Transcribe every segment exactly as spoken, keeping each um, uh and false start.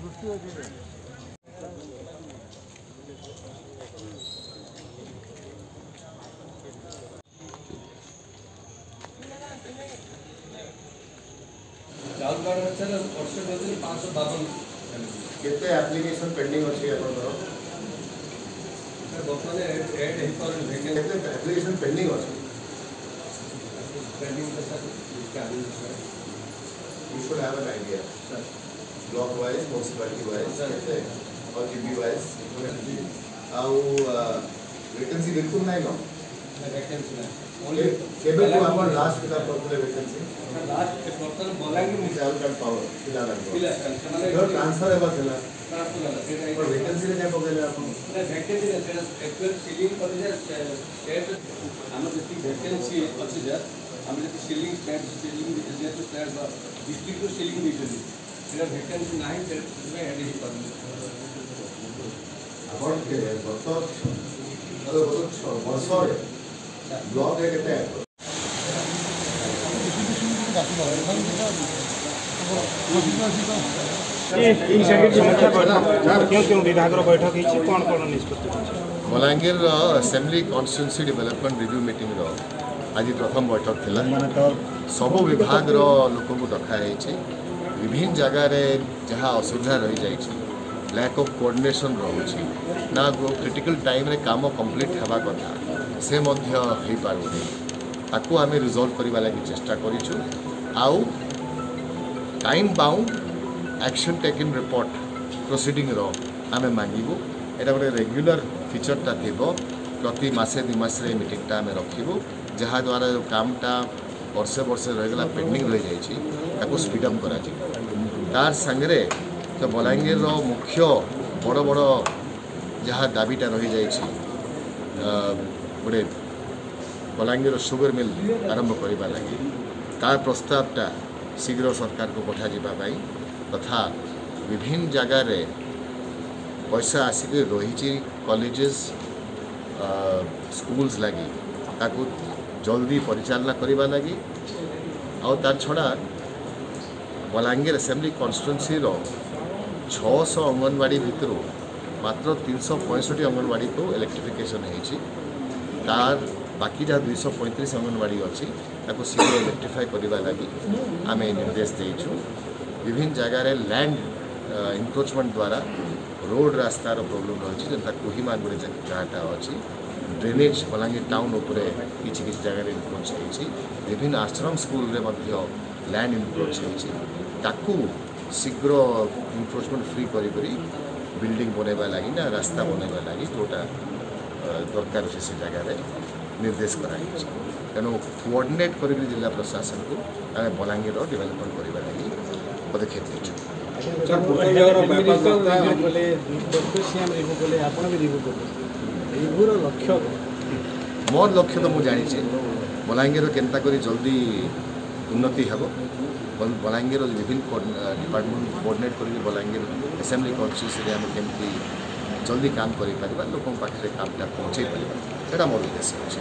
केते application pending अछि आपनर बर्तमान एड हे पर केते एप्लीकेशन पेंडिंग अछि pending sir you should have an idea sir block wise municipality wise केते और जीबी वाइज आउ वैकेंसी बिल्कुल नहीं न वैकेंसी ना ओनली केबे को अपन लास्ट पिला पड़ले वैकेंसी लास्ट बर्तमान बलांगी मु चाल कार्ड पावर पिला लागो पिला सर जो ट्रांसफर हेबा छला ट्रांसफर होला सेटा पर वैकेंसी रे क्या पकेले अपन ना वैकेंसी रे सेटा एक्चुअल सीलिंग कर जे स्टेट हम जति वैकेंसी अछि जे हम जति सीलिंग स्टेट सीलिंग जे तो स्टेट डिस्ट्रिक्ट को सीलिंग दिछली सेटा वैकेंसी नाही से में एड ही कर अपन के गत अरे गत वर्ष रे ब्लॉक रे केते Balangir assembly constituency development review meeting रो आज प्रथम बैठक थिला सब विभाग रो लोक को डकाई विभिन्न जगह रे जहाँ असुविधा रही जाइए लैक ऑफ कोऑर्डिनेशन रोचे ना क्रिटिकल टाइम रे काम कंप्लीट हेबा कथा से मध्य हो पारुनी ताकू आमे रिजॉल्व करबा लागि चेष्टा करिछु आउ time bound action taken report proceeding रो आमे मांगिबो एटा गोटे रेगुलर फीचरटा थेबो प्रति मासे दि मासरे मीटिंगटा आमे रखिबो जहाँ द्वारा जो कामटा वर्षे वर्षे रहीगला पेंडिंग रही जाइए ताकू स्पीड अप करा तार संगे तो बलांगीर रो मुख्य बड़ बड़ जहाँ दाबीटा रही जाइए गोटे बलांगीर सुगर मिल आरंभ करने लगी तार प्रस्तावटा शीघ्र सरकार को पठा जावाई तथा विभिन्न जगार पैसा आसिक रही कॉलेजेस स्कूल्स लगी ताकू जल्दी परिचालना करने लगी और तार छड़ा बलांगीर असेंबली कॉन्स्टिट्यूएंसी रो छह सौ अंगनवाड़ी भितर मात्र तीन सौ पैंसठ अंगनवाड़ी को इलेक्ट्रिफिकेशन होती तार बाकी जहाँ दुई सौ पैंतीस अंगनवाड़ी अच्छी ताको शीघ्र इलेक्ट्रिफाई करने लगी आम निर्देश देचु विभिन्न जगार लैंड इनक्रोचमेंट द्वारा रोड रास्तार प्रोब्लेम रही है कोहिमा गोटे जगहटा अच्छी ड्रेनेज बलांगीर टाउन उपरे किसी किसी जगह इनक्रोच होती विभिन्न आश्रम स्कूल रे मध्य लैंड इनक्रोच होती ताकू शीघ्र इनक्रोचमेंट फ्री करी करी बिल्डिंग बनवा लगी ना रास्ता बनवा लगी जोटा दरकार अच्छे से जगह निर्देश कराई तेणु कोऑर्डिनेट कर जिला प्रशासन को आम बलांगीर डेवलपमेंट करने लगी पदक्षेप लेचु मोर लक्ष्य तो मुझे जानी बलांगीर केन्ता करी जल्दी उन्नति हे बलांगीर विभिन्न डिपार्टमेंट कोऑर्डिनेट कर बलांगीर असेंबली कॉन्स्टिट्यूएंसी आम केमती जल्दी काम कर लोक पाखे कामटा पहुँचे पारा मोर उद्देश्य अच्छे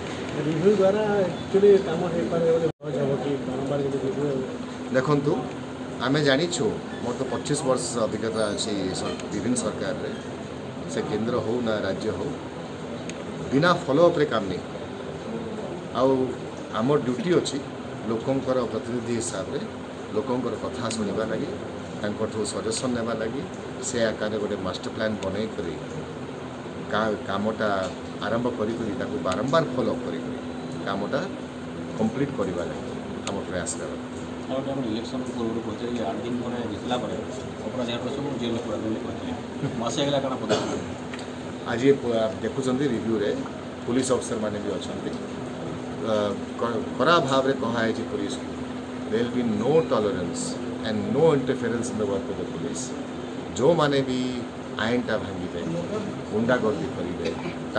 देखु आम जाचु मोर तो पच्चीस वर्ष अभिज्ञता अच्छी विभिन्न सरकार रे से केंद्र हो ना राज्य हो बिना फॉलोअप रे काम नहीं आउ आम ड्यूटी अच्छी लोकंकर प्रतिनिधि हिसाब से लोकंकर कथा शुणा लगी सजेसन नेबा लगी से आकार गोटे मास्टर प्लान बनै करी कामटा आरंभ करी बारंबार फॉलोअप करी कामटा कंप्लीट करवा लगी आम प्रयास कर इलेक्शन पूर्व कहते आठ दिन पर जितला आज देखुं रिव्यू रे पुलिस अफसर माने भी अच्छा खराब भाव में कहुई police there will be no tolerance and no interference in the work of the police जो माने भी आईनटा भांगे गुंडागर्दी करेंगे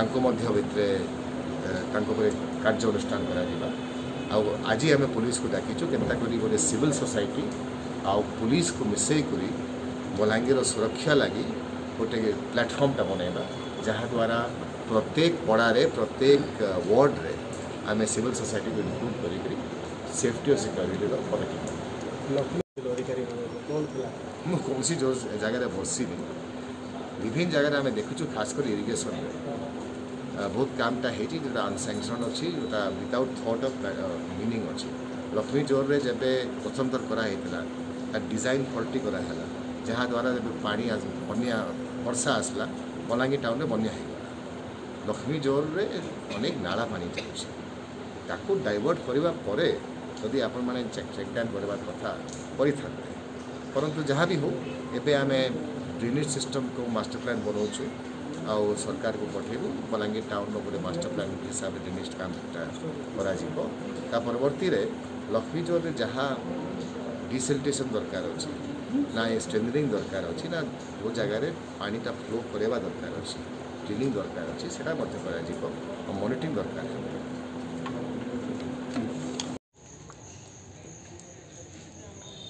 भितर कार्यानुष्ठान कर आज आम पुलिस को डाकिचु केन्ता करी गोटे सिविल सोसाइटी आउ पुलिस को मिसई करी बलांगीर सुरक्षा लगी गोटे प्लेटफॉर्मटा बनैबा जहाँ द्वारा प्रत्येक पड़ारे प्रत्येक वार्ड रे आम सिविल सोसाइटी को इनक्लूड करी सेफ्टी और सिक्योरिटी पदक्षेप। ମୁଁ କୌଣସି ଯେଉଁ ଜାଗାରେ ବସିନି विभिन्न जगह आम देखु खासकर इरिगेशन बहुत कामटा होती जोटा अनसैंक्शन अच्छी जोटा विदाउट थॉट ऑफ मीनिंग अच्छी लक्ष्मी जोर रे जब प्रथम थर कराई डिजाइन फल्टी कराला जहाँद्वारा जब पानी बनिया वर्षा आसला बलांगीर टाउन में बनिया होगा लक्ष्मी जोर रे अनेक नाला पानी जाऊँ डाइवर्ट करने जदि आपण मैंने चेक चेक डैम करवा कथा कर परंतु जहाँ भी हो एबे आम ड्रेनेज सिस्टम को मास्टर प्लान बनाऊँ आउ सरकार को पठेबू बलांगीर टाउन गोटे मास्टर प्लान हिसाब से ड्रेनेज काम करा परवर्ती लक्ष्मी जोर में जहाँ डिसेल्टेशन दरकार अच्छी ना स्ट्रेंथनिंग दरकार अच्छी ना वो जगार पानीटा फ्लो करवा दरकार अच्छी ड्रिलिंग दरकार अच्छी से मॉनिटरिंग दरकार।